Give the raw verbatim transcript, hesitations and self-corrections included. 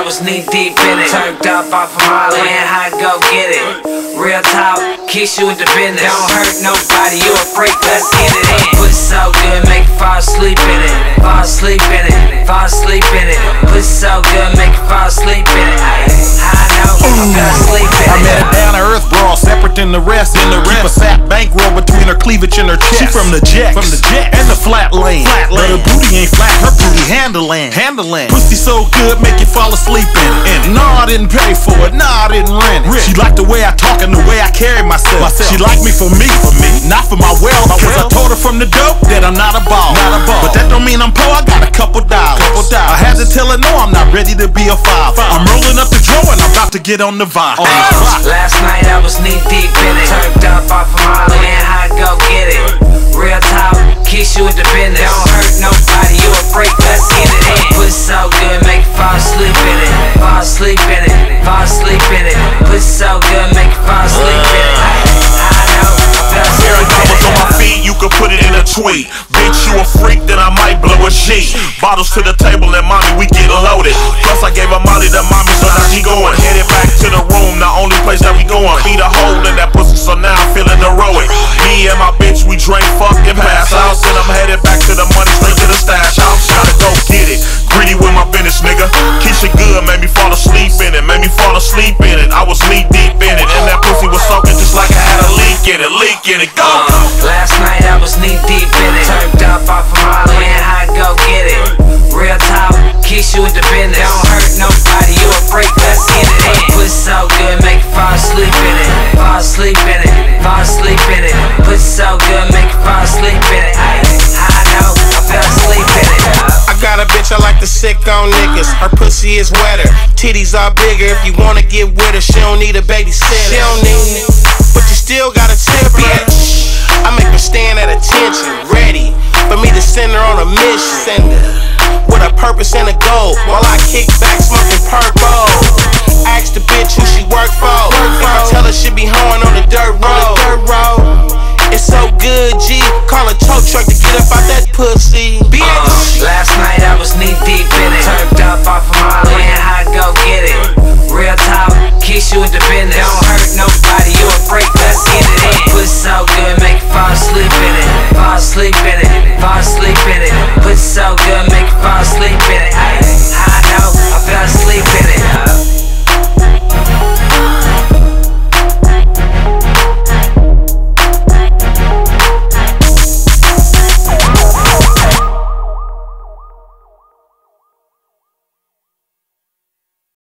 was knee deep in it. Turned up off of Molly and how to go get it. Real talk, kiss you with the business. Don't hurt nobody, you a freak, let's get it in. Pussy so good, make you fall asleep in it. Fall asleep in it, fall asleep in it. Pussy so good, make you fall asleep in it. I know, I'm gonna sleep in it. I met a down to earth broad, separate than the rest. In the rest, keep a fat bankroll between her cleavage and her chest. She from the jacks, from the jacks, and the flat lane. Flat lane. But her booty ain't flat, her booty handling, handling. Pussy so good, make you fall asleep in it. And no, I didn't pay for it, no, I didn't rent it. She liked the way I talk and the way I carry myself. myself. She liked me for me, for me, not for my wealth. My Cause wealth. I told her from the dope that I'm not a ball, not a ball. But that don't mean I'm poor, I got a couple dollars. Couple dollars. I had to tell her no, I'm not ready to be a father. I'm rolling up the drawer and I'm about to get on the vibe. Last night I was knee deep in it. Turned up off of Molly and how to go get it. Real talk, kiss you with the business. Don't hurt nobody, you a freak, let's get it in. Pussy so good, make you fall asleep in it. Fall asleep in it, fall asleep in it. Pussy so good, make you fall asleep in it. I know, Zero dollars on my feet, you could put it in a tweet. Bitch, you a freak, then I might blow a sheet. Bottles to the table and mommy, we get loaded. Plus I gave her Molly to mommy, so now she going. Headed back to the room, the only place that we going. Beat a hole in that pussy, so now I'm feeling heroic. Me and my bitch, we drink, fuck, and pass out. And I'm headed back to the money, straight to the stash house. Gotta go get it, greedy with my business, nigga. Keisha good, made me fall asleep in it. Made me fall asleep in it. I was knee deep in it, and that pussy was soaking just like I had a leak in it. Leak in it, go! Uh, last night I was knee deep in it. Turned up off of Molly and how to go get it. Real talk, kiss you with the business. Don't hurt nobody, you a freak, let's get it in. Pussy so good, make you fall asleep in it. Fall asleep in it, fall asleep in it. Pussy so good, make you fall asleep in it. I, I know, I fell asleep in it. I got a bitch I like to sick on niggas. Her pussy is wetter, titties are bigger. If you wanna get with her, she don't need a babysitter. She don't need it, but you still gotta tip her. I make her stand at attention, ready for me to send her on a mission. With a purpose and a goal, while I kick back smoking purple. Ask the bitch who she work for.